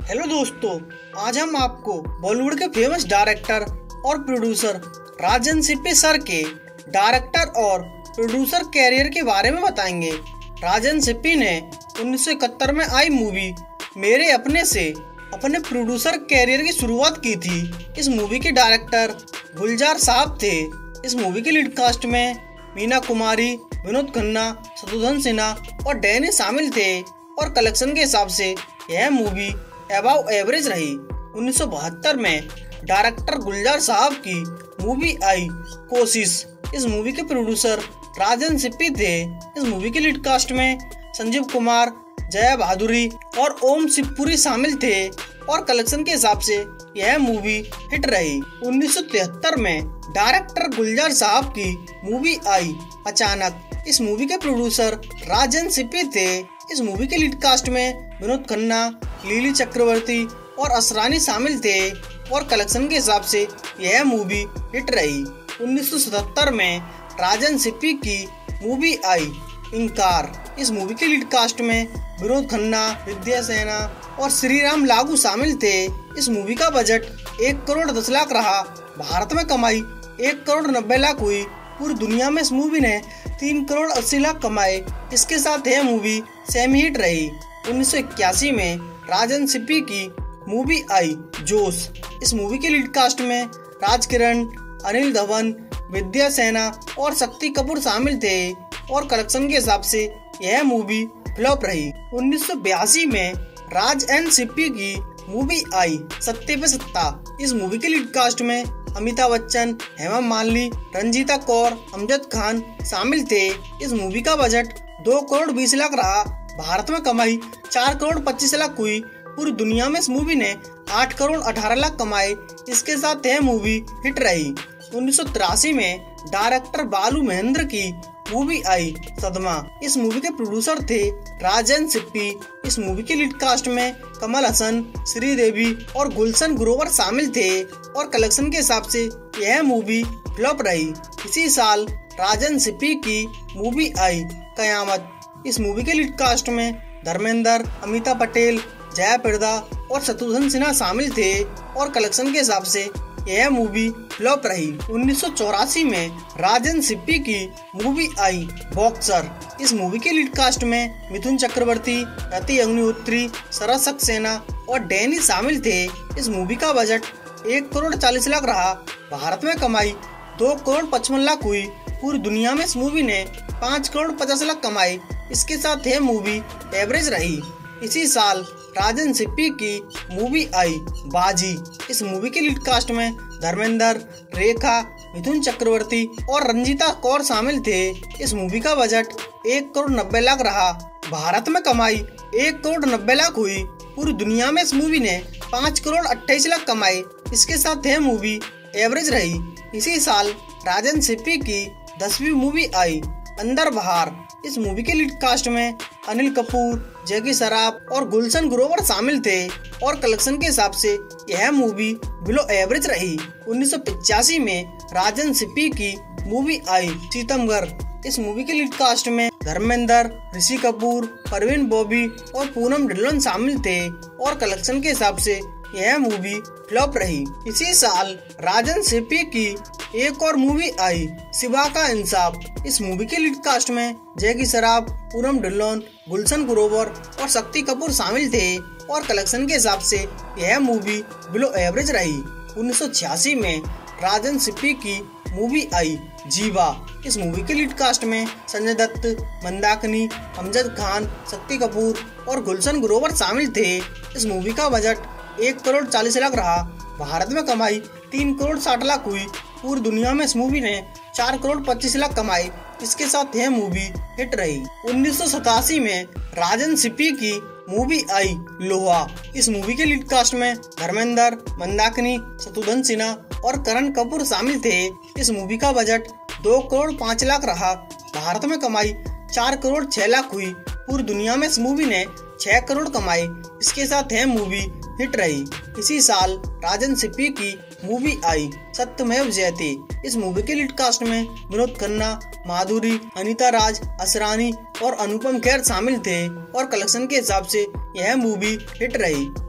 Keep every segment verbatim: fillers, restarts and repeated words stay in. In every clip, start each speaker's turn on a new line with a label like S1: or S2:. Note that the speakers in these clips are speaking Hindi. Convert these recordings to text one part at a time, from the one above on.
S1: हेलो दोस्तों, आज हम आपको बॉलीवुड के फेमस डायरेक्टर और प्रोड्यूसर राजन सिप्पी सर के डायरेक्टर और प्रोड्यूसर कैरियर के बारे में बताएंगे। राजन सिप्पी ने उन्नीस सौ इकहत्तर में आई मूवी मेरे अपने से अपने प्रोड्यूसर कैरियर की शुरुआत की थी। इस मूवी के डायरेक्टर गुलजार साहब थे। इस मूवी के लीड कास्ट में मीना कुमारी, विनोद खन्ना, शत्रुघ्न सिन्हा और डैनी शामिल थे और कलेक्शन के हिसाब से यह मूवी अबाव एवरेज रही। उन्नीस सौ बहत्तर में डायरेक्टर गुलजार साहब की मूवी आई कोशिश। इस मूवी के प्रोड्यूसर राजन सिप्पी थे। इस मूवी के लीड कास्ट में संजीव कुमार, जया भादुरी और ओम शिवपुरी शामिल थे और कलेक्शन के हिसाब से यह मूवी हिट रही। उन्नीस सौ तिहत्तर में डायरेक्टर गुलजार साहब की मूवी आई अचानक। इस मूवी के प्रोड्यूसर राजन सिप्पी थे। इस मूवी के लीड कास्ट में विनोद खन्ना, लिली चक्रवर्ती और असरानी शामिल थे और कलेक्शन के हिसाब से यह मूवी हिट रही। उन्नीस सौ सतहत्तर में राजन सिप्पी की मूवी आई इनकार। इस मूवी के लीड कास्ट में विनोद खन्ना, विद्या सेना और श्रीराम लागू शामिल थे। इस मूवी का बजट एक करोड़ दस लाख रहा। भारत में कमाई एक करोड़ नब्बे लाख हुई। पूरी दुनिया में इस मूवी ने तीन करोड़ अस्सी लाख कमाए। इसके साथ यह मूवी सेमी हिट रही। उन्नीस सौ इक्यासी में राजन सिप्पी की मूवी आई जोश। इस मूवी के लीड कास्ट में राजकिरण, अनिल धवन, विद्या सेना और शक्ति कपूर शामिल थे और कलेक्शन के हिसाब से यह मूवी फ्लॉप रही। उन्नीस सौ बयासी में राज एंड सिप्पी की मूवी आई सत्ते पे सत्ता। इस मूवी के लीड कास्ट में अमिताभ बच्चन, हेमा मालिनी, रंजीता कौर, अमजद खान शामिल थे। इस मूवी का बजट दो करोड़ बीस लाख रहा। भारत में कमाई चार करोड़ पच्चीस लाख हुई। पूरी दुनिया में इस मूवी ने आठ करोड़ अठारह लाख कमाए। इसके साथ यह मूवी हिट रही। उन्नीस सौ तिरासी में डायरेक्टर बालू महेंद्र की मूवी आई सदमा। इस मूवी के प्रोड्यूसर थे राजन सिप्पी। इस मूवी के लीड कास्ट में कमल हसन, श्रीदेवी और गुलशन ग्रोवर शामिल थे और कलेक्शन के हिसाब से यह मूवी फ्लॉप रही। इसी साल राजन सिप्पी की मूवी आई कयामत। इस मूवी के लीड कास्ट में धर्मेंद्र, अमिताभ पटेल, जया प्रदा और शत्रुघ्न सिन्हा शामिल थे और कलेक्शन के हिसाब से यह मूवी फ्लॉप रही। उन्नीस सौ चौरासी में राजन सिप्पी की मूवी आई बॉक्सर। इस मूवी के लीड कास्ट में मिथुन चक्रवर्ती, रति अग्निहोत्री, शरद सक्सेना और डैनी शामिल थे। इस मूवी का बजट एक करोड़ चालीस लाख रहा। भारत में कमाई दो करोड़ पचपन लाख हुई। पूरी दुनिया में इस मूवी ने पाँच करोड़ पचास लाख कमाए। इसके साथ यह मूवी एवरेज रही। इसी साल राजन सिप्पी की मूवी आई बाजी। इस मूवी के लीड कास्ट में धर्मेंद्र, रेखा, मिथुन चक्रवर्ती और रंजीता कौर शामिल थे। इस मूवी का बजट एक करोड़ नब्बे लाख रहा। भारत में कमाई एक करोड़ नब्बे लाख हुई। पूरी दुनिया में इस मूवी ने पाँच करोड़ अट्ठाईस लाख कमाए। इसके साथ यह मूवी एवरेज रही। इसी साल राजन सिप्पी की दसवीं मूवी आई अंदर बाहर। इस मूवी के लीड कास्ट में अनिल कपूर, जैकी श्रॉफ और गुलशन ग्रोवर शामिल थे और कलेक्शन के हिसाब से यह मूवी बिलो एवरेज रही। उन्नीस सौ पचासी में राजन सिप्पी की मूवी आई सीतमगढ़। इस मूवी के लीड कास्ट में धर्मेंद्र, ऋषि कपूर, परवीन बॉबी और पूनम ढिल्लोन शामिल थे और कलेक्शन के हिसाब से यह मूवी फ्लॉप रही। इसी साल राजन सिप्पी की एक और मूवी आई शिवा का इंसाफ। इस मूवी के लीड कास्ट में जैकी श्रॉफ, पूनम ढिल्लोन, गुलशन ग्रोवर और शक्ति कपूर शामिल थे और कलेक्शन के हिसाब से यह मूवी बिलो एवरेज रही। उन्नीस सौ छियासी में राजन सिप्पी की मूवी आई जीवा। इस मूवी के लीड कास्ट में संजय दत्त, मंदाकिनी, अमजद खान, शक्ति कपूर और गुलशन ग्रोवर शामिल थे। इस मूवी का बजट एक करोड़ चालीस लाख रहा। भारत में कमाई तीन करोड़ साठ लाख हुई। पूरी दुनिया में इस मूवी ने चार करोड़ पच्चीस लाख कमाए। इसके साथ यह मूवी हिट रही। उन्नीस सौ सतासी में राजन सिप्पी की मूवी आई लोहा। इस मूवी के लीड कास्ट में धर्मेंद्र, मंदाकिनी, शत्रुघ्न सिन्हा और करण कपूर शामिल थे। इस मूवी का बजट दो करोड़ पाँच लाख रहा। भारत में कमाई चार करोड़ छह लाख हुई। पूरी दुनिया में इस मूवी ने छह करोड़ कमाए। इसके साथ यह मूवी हिट रही। इसी साल राजन सिप्पी की मूवी आई सत्यमेव जयते। इस मूवी के लीड कास्ट में विनोद खन्ना, माधुरी, अनीता राज, असरानी और अनुपम खेर शामिल थे और कलेक्शन के हिसाब से यह मूवी हिट रही।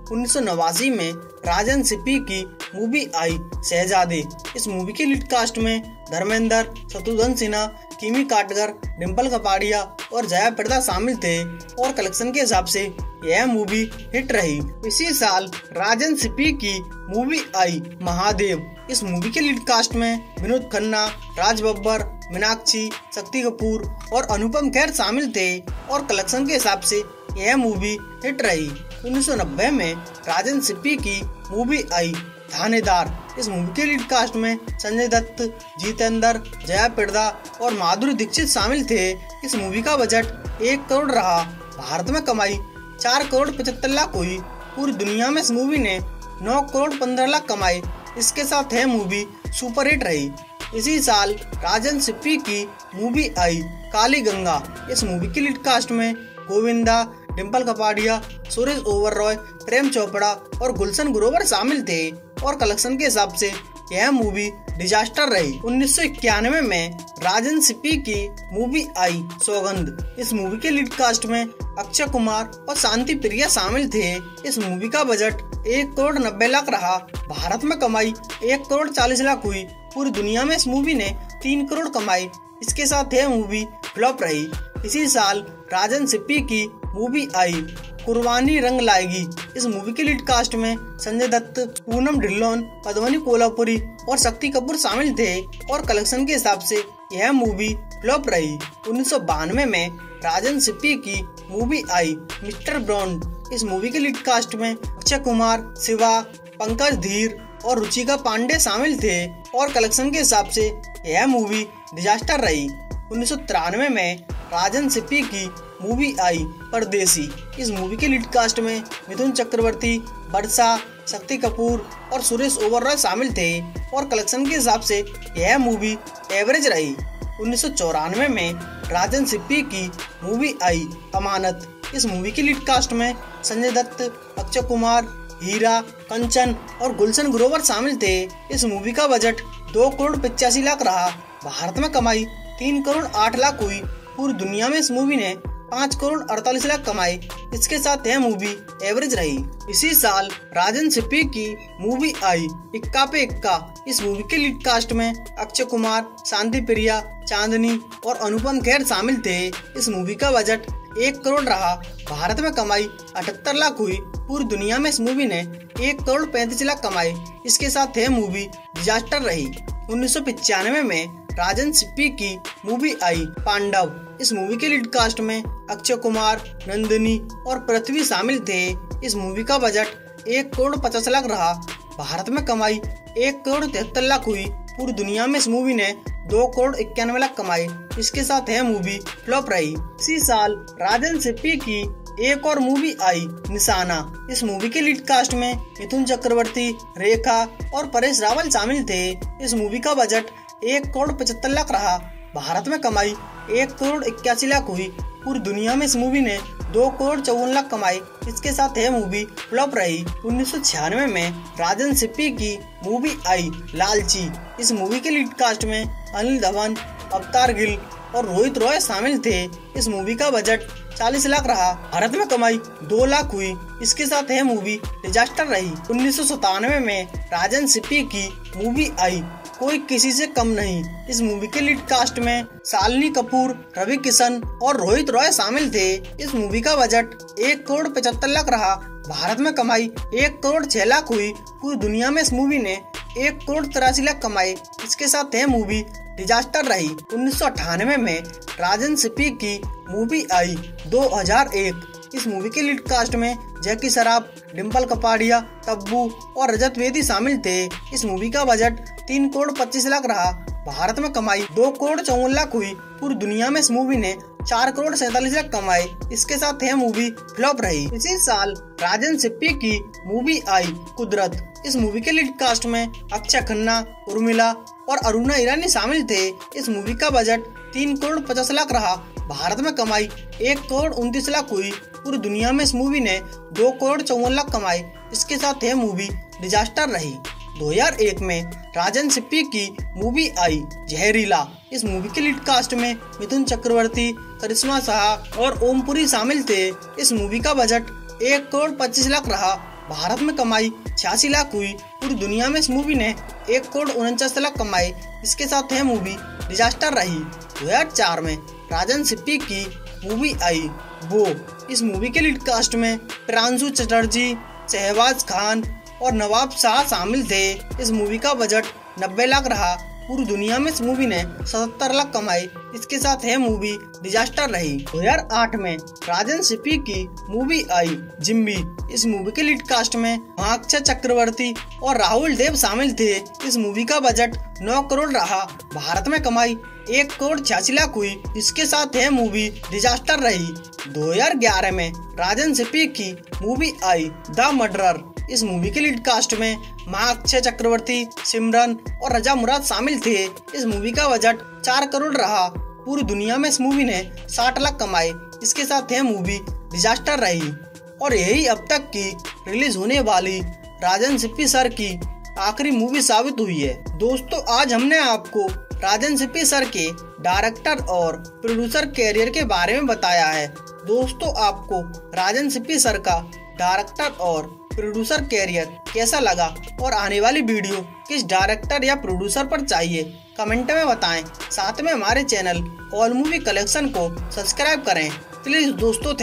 S1: उन्नीस सौ नवासी में राजन सिप्पी की मूवी आई शहजादे। इस मूवी के लीड कास्ट में धर्मेंद्र, शत्रुघ्न सिन्हा, किमी काटकर, डिम्पल कपाड़िया और जया प्रदा शामिल थे और कलेक्शन के हिसाब से यह मूवी हिट रही। इसी साल राजन सिप्पी की मूवी आई महादेव। इस मूवी के लीड कास्ट में विनोद खन्ना, राज बब्बर, मीनाक्षी, शक्ति कपूर और अनुपम खेर शामिल थे और कलेक्शन के हिसाब से यह मूवी हिट रही। उन्नीस सौ नब्बे में राजन सिप्पी की मूवी आई थानेदार। इस मूवी के लीड कास्ट में संजय दत्त, जितेंद्र, जया प्रदा और माधुरी दीक्षित शामिल थे। इस मूवी का बजट एक करोड़ रहा। भारत में कमाई चार करोड़ पचहत्तर लाख हुई। पूरी दुनिया में इस मूवी ने नौ करोड़ पंद्रह लाख कमाए। इसके साथ यह मूवी सुपरहिट रही। इसी साल राजन सिप्पी की मूवी आई काली गंगा। इस मूवी के लीड कास्ट में गोविंदा, डिम्पल कपाड़िया, सुरेश ओबेरॉय, प्रेम चोपड़ा और गुलशन ग्रोवर शामिल थे और कलेक्शन के हिसाब से यह मूवी डिजास्टर रही। उन्नीस सौ इक्यानवे में राजन सिप्पी की मूवी आई सौगंध। इस मूवी के लीड कास्ट में अक्षय कुमार और शांति प्रिया शामिल थे। इस मूवी का बजट एक करोड़ नब्बे लाख रहा। भारत में कमाई एक करोड़ चालीस लाख हुई। पूरी दुनिया में इस मूवी ने तीन करोड़ कमाए। इसके साथ यह मूवी फ्लॉप रही। इसी साल राजन सिप्पी की मूवी आई कुर्बानी रंग लाएगी। इस मूवी के लीड कास्ट में संजय दत्त, पूनम ढिल्लोन, पद्मिनी कोल्हापुरी और शक्ति कपूर शामिल थे और कलेक्शन के हिसाब से यह मूवी फ्लॉप रही। उन्नीस सौ बानवे में राजन सिप्पी की मूवी आई मिस्टर ब्रॉन्ड। इस मूवी के लीड कास्ट में अक्षय कुमार, शिवा, पंकज धीर और रुचिका पांडे शामिल थे और कलेक्शन के हिसाब से यह मूवी डिजास्टर रही। उन्नीस सौ तिरानवे में राजन सिप्पी की मूवी आई परदेसी। इस मूवी के लीड कास्ट में मिथुन चक्रवर्ती, वर्षा, शक्ति कपूर और सुरेश ओबेरॉय शामिल थे और कलेक्शन के हिसाब से यह मूवी एवरेज रही। उन्नीस सौ चौरानवे में राजन सिप्पी की मूवी आई अमानत। इस मूवी के लीड कास्ट में संजय दत्त, अक्षय कुमार, हीरा, कंचन और गुलशन ग्रोवर शामिल थे। इस मूवी का बजट दो करोड़ पचासी लाख रहा। भारत में कमाई तीन करोड़ आठ लाख हुई। पूरी दुनिया में इस मूवी ने पाँच करोड़ अड़तालीस लाख कमाए। इसके साथ यह मूवी एवरेज रही। इसी साल राजन सिप्पी की मूवी आई इक्का पे इक्का। इस मूवी के लीड कास्ट में अक्षय कुमार, शांति प्रिया, चांदनी और अनुपम खेर शामिल थे। इस मूवी का बजट एक करोड़ रहा। भारत में कमाई अठहत्तर लाख हुई। पूरी दुनिया में इस मूवी ने एक करोड़ पैंतीस लाख कमाए। इसके साथ यह मूवी डिजास्टर रही। उन्नीस सौ पचानवे में राजन सिप्पी की मूवी आई पांडव। इस मूवी के लीड कास्ट में अक्षय कुमार, नंदिनी और पृथ्वी शामिल थे। इस मूवी का बजट एक करोड़ पचास लाख रहा। भारत में कमाई एक करोड़ तिहत्तर लाख हुई। पूरी दुनिया में इस मूवी ने दो करोड़ इक्यानवे लाख कमाए। इसके साथ यह मूवी फ्लॉप रही। इसी साल राजन सिप्पी की एक और मूवी आई निशाना। इस मूवी के लीड कास्ट में मिथुन चक्रवर्ती, रेखा और परेश रावल शामिल थे। इस मूवी का बजट एक करोड़ पचहत्तर लाख रहा। भारत में कमाई एक करोड़ इक्यासी लाख हुई। पूरी दुनिया में इस मूवी ने दो करोड़ चौवन लाख कमाए। इसके साथ यह मूवी फ्लॉप रही। उन्नीस सौ छियानवे में राजन सिप्पी की मूवी आई लालची। इस मूवी के लीड कास्ट में अनिल धवन, अवतार गिल और रोहित रॉय शामिल थे। इस मूवी का बजट चालीस लाख रहा। भारत में कमाई दो लाख हुई। इसके साथ यह मूवी डिजास्टर रही। उन्नीस सौ सतानवे में राजन सिप्पी की मूवी आई कोई किसी से कम नहीं। इस मूवी के लीड कास्ट में शालिनी कपूर, रवि किशन और रोहित रॉय शामिल थे। इस मूवी का बजट एक करोड़ पचहत्तर लाख रहा। भारत में कमाई एक करोड़ छह लाख हुई। पूरी दुनिया में इस मूवी ने एक करोड़ तिरासी लाख कमाए। इसके साथ यह मूवी डिजास्टर रही। उन्नीस सौ अट्ठानवे में राजन सिप्पी की मूवी आई दो हज़ार एक। इस मूवी के लीड कास्ट में जैकी श्रॉफ, डिम्पल कपाड़िया, तब्बू और रजत वेदी शामिल थे। इस मूवी का बजट तीन करोड़ पच्चीस लाख रहा। भारत में कमाई दो करोड़ चौवन लाख हुई। पूरी दुनिया में इस मूवी ने चार करोड़ सैतालीस लाख कमाए। इसके साथ यह मूवी फ्लॉप रही। इसी साल राजन सिप्पी की मूवी आई कुदरत। इस मूवी के लीड कास्ट में अक्षय खन्ना, उर्मिला और अरुणा ईरानी शामिल थे। इस मूवी का बजट तीन करोड़ पचास लाख रहा। भारत में कमाई एक करोड़ उनतीस लाख हुई। पूरी दुनिया में इस मूवी ने दो करोड़ चौवन लाख कमाए। इसके साथ यह मूवी डिजास्टर रही। दो हज़ार एक में राजन सिप्पी की मूवी आई जहरीला। इस मूवी के लीड कास्ट में मिथुन चक्रवर्ती, करिश्मा शाह और ओमपुरी शामिल थे। इस मूवी का बजट एक करोड़ पच्चीस लाख रहा। भारत में कमाई छियासी लाख हुई। पूरी दुनिया में इस मूवी ने एक करोड़ उनचास लाख कमाए। इसके साथ यह मूवी डिजास्टर रही। दो हज़ार चार में राजन सिप्पी की मूवी आई वो। इस मूवी के लीड कास्ट में प्रांशु चटर्जी, शहबाज खान और नवाब शाह शामिल थे। इस मूवी का बजट नब्बे लाख रहा। पूरी दुनिया में इस मूवी ने सतहत्तर लाख कमाए। इसके साथ यह मूवी डिजास्टर रही। दो हज़ार आठ में राजन सिप्पी की मूवी आई जिम्मी। इस मूवी के लीड कास्ट में अक्षय चक्रवर्ती और राहुल देव शामिल थे। इस मूवी का बजट नौ करोड़ रहा। भारत में कमाई एक करोड़ छियासी लाख हुई। इसके साथ यह मूवी डिजास्टर रही। दो हज़ार ग्यारह में राजन सिप्पी की मूवी आई द मर्डरर। इस मूवी के लीड कास्ट में अक्षय चक्रवर्ती, सिमरन और रजा मुराद शामिल थे। इस मूवी का बजट चार करोड़ रहा। पूरी दुनिया में इस मूवी ने साठ लाख कमाए। इसके साथ यह मूवी डिजास्टर रही। और यही अब तक की रिलीज होने वाली राजन सिप्पी सर की आखिरी मूवी साबित हुई है। दोस्तों, आज हमने आपको राजन सिप्पी सर के डायरेक्टर और प्रोड्यूसर कैरियर के बारे में बताया है। दोस्तों, आपको राजन सिप्पी सर का डायरेक्टर और प्रोड्यूसर कैरियर कैसा लगा और आने वाली वीडियो किस डायरेक्टर या प्रोड्यूसर पर चाहिए, कमेंट में बताएं। साथ में हमारे चैनल ऑल मूवी कलेक्शन को सब्सक्राइब करें प्लीज दोस्तों।